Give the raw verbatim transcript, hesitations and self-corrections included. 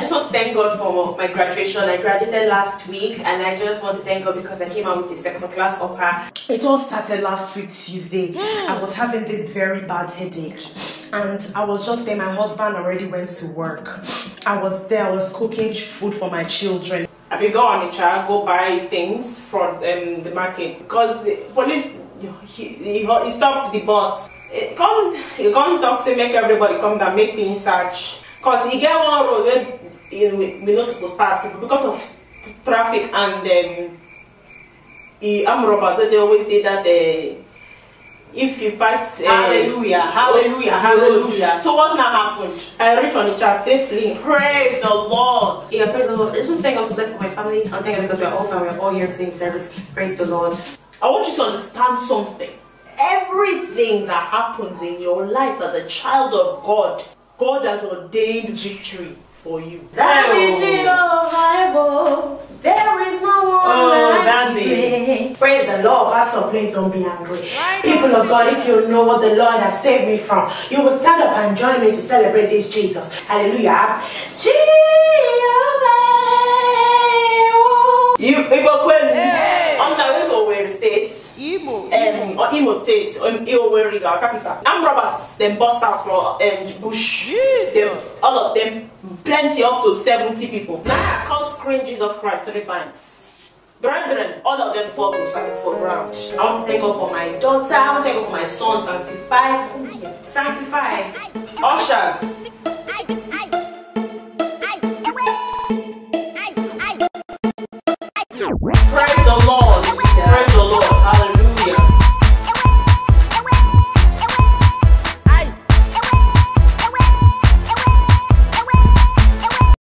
just want to thank God for my graduation. I graduated last week, and I just want to thank God because I came out with a second class upper. It all started last week Tuesday. I was having this very bad headache, and I was just there. My husband already went to work. I was there. I was cooking food for my children. I will go on the child, go buy things from um, the market because the police he, he, he stopped the bus. It come, he come talk say make everybody come down, make clean search. Cause he get one road where we, we not supposed to pass it because of traffic and um, the armed robbers. So they always did that. Uh, if you pass, uh, hallelujah, hallelujah, hallelujah. So what now happened? I reached on the child safely. Praise the Lord. Yeah, praise the Lord. I just want to thank God for that for my family. I'm thanking God because we are all family. We are all here today in service. Praise the Lord. I want you to understand something. Everything that happens in your life as a child of God, God has ordained victory for you. That oh. There is no one oh, like you. Praise the Lord. Pastor, please don't be angry. Right, people of God, if you know what the Lord has saved me from, you will stand up and join me to celebrate this Jesus. Hallelujah. You people when on the way to Owerri State, Imo, um, or Imo State, um, Owerri is our capital. Armed robbers then bust out from um, bush. Them, all of them, plenty up to seventy people. Now I can't scream Jesus Christ three times. Brethren, all of them fall beside for ground. I want to thank God for my daughter. I want to thank God for my son, sanctified, sanctified, ushers.